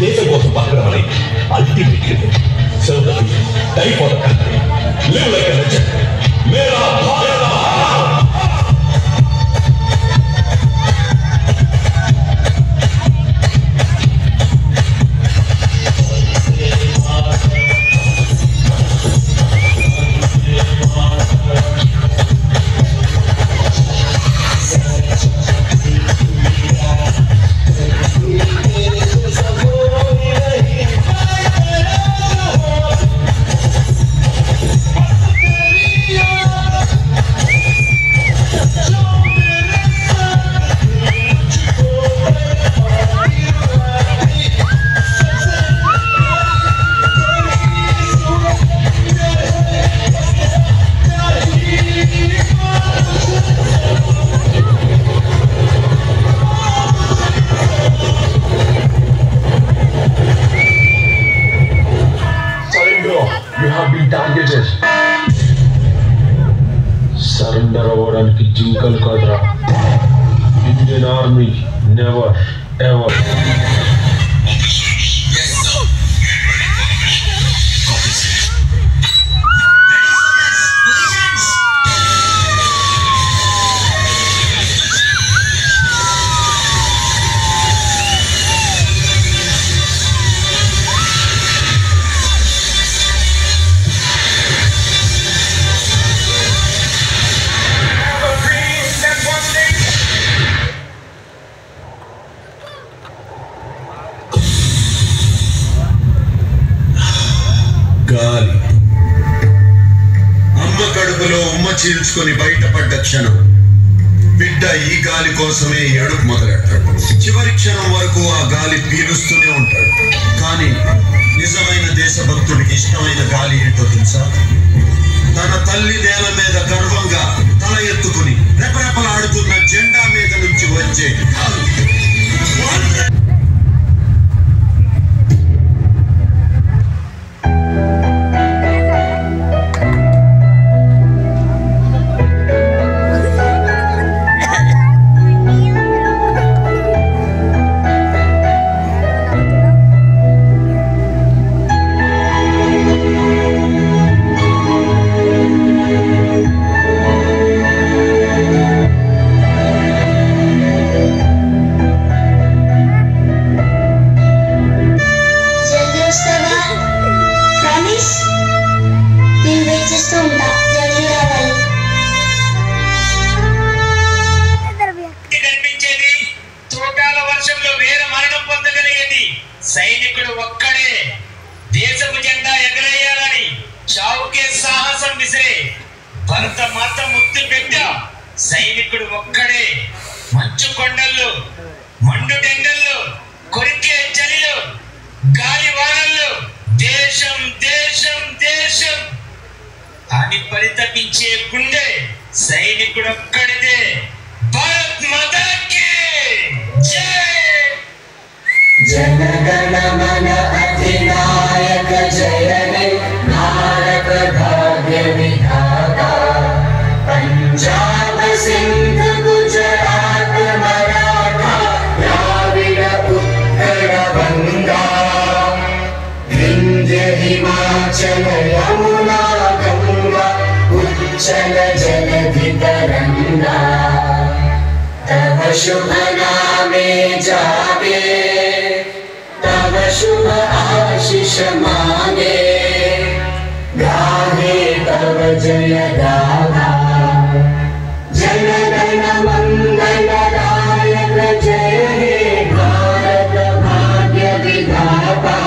देश కోసం బతకడమని ultimate serve the people, die for the country, live like a legend. मेरा भारत సరెండర్ అవ్వడానికి జింకలు కాదురా. Indian army never ever. గాలి అమ్మ కడుపులో ఉమ్మ చీల్చుకొని బయటపడ్డ క్షణం బిడ్డ ఈ గాలి కోసమే ఏడుపు మొదలెడతాడు. చివరి క్షణం వరకు ఆ గాలి పీలుస్తూనే ఉంటాడు. కానీ నిజమైన దేశభక్తుడికి ఇష్టమైన గాలి ఏంటో తెలుసా? తన తల్లి నేల మీద గర్వంగా తల ఎత్తుకుని రెపరెపలాడుతున్న జెండా మీద నుంచి వచ్చే గాలి. సైనికుడు ఒక్కడే దేశపు జెండా ఎగరేయాలని చావుకే సాహసం విసిరే భరత మాత ముద్దు బిడ్డ సైనికుడు ఒక్కడే. మంచు కొండల్లో, మండు టెండల్లో, కొరికే చలిలో, గాలి వానల్లో దేశం దేశం దేశం అని పరితపించే గుండె సైనికుడు ఒక్కడిదే. భారత్ మాతాకి జై. जनगण मन अधिनायक जय हे भारत भाग्य विधाता. पंजाब सिंध गुजरात मराठा द्राविड उत्कल बंगा. विंध्य हिमाचल यमुना गंगा उच्चल जलधि तरंगा. तव शुभ नामे जागे, तव शुभ आशीष मांगे. गाहे तव जय गाथा, जन गण मंगलदायक जय हे भारत भाग्य विधाता.